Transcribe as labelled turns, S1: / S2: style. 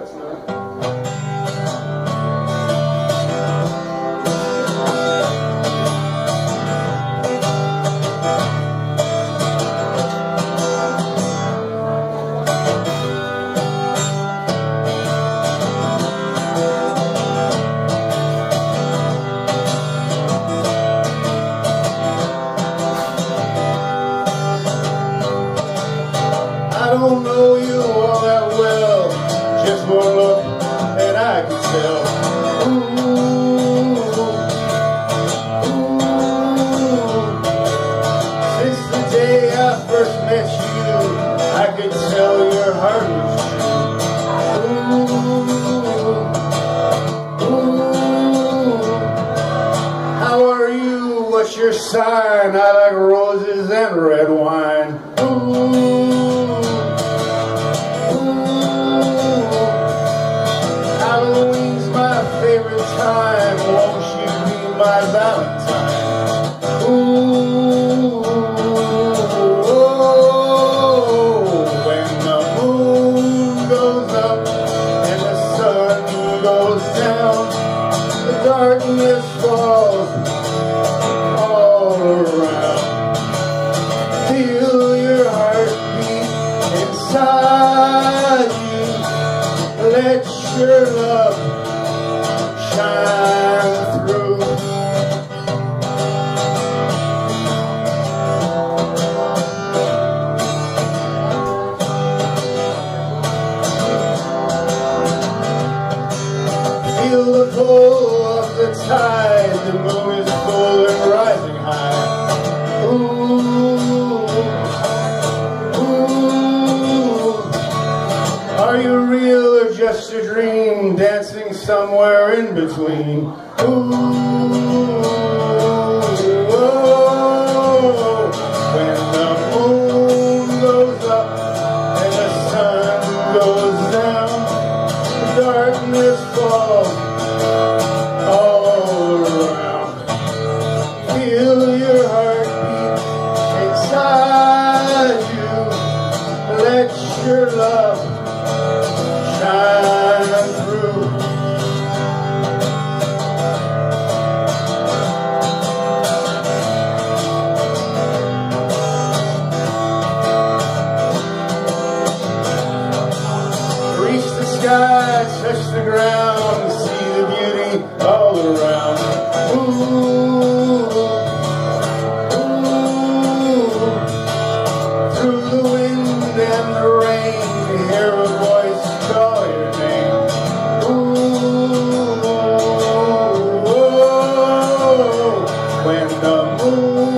S1: I don't know you all that well, just one look and I can tell. Ooh, since the day I first met you, I could tell your heart was true. How are you? What's your sign? I like roses and red wine. Halloween's my favorite time. Won't you be my Valentine? Ooh, when the moon goes up and the sun goes down, the darkness falls all around. Feel your heartbeat inside you. Let your love shine through. Feel the pull of the tide. The moon is full and rising high. Are you real or just a dream, dancing somewhere in between? When the moon goes up and the sun goes down, the darkness falls all around. Feel your heartbeat inside you. Let your love shine through. Reach the sky, touch the ground, see the beauty all around. Through the wind and the rain, hear a voice call your name. When the moon